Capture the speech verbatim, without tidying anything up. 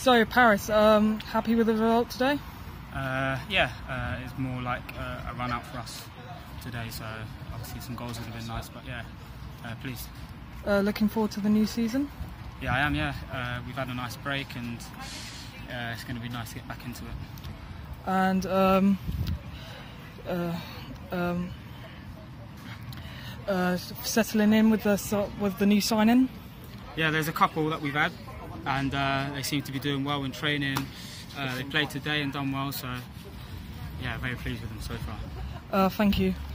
So Paris, um, happy with the result today? Uh, yeah, uh, it's more like uh, a run out for us today, so obviously some goals would have been nice, but yeah, uh, pleased. Uh, looking forward to the new season? Yeah, I am, yeah. Uh, we've had a nice break and uh, it's going to be nice to get back into it. And um, uh, um, uh, settling in with the, with the new signing? Yeah, there's a couple that we've had and uh, they seem to be doing well in training. Uh, they played today and done well, so yeah, very pleased with them so far. Uh, thank you.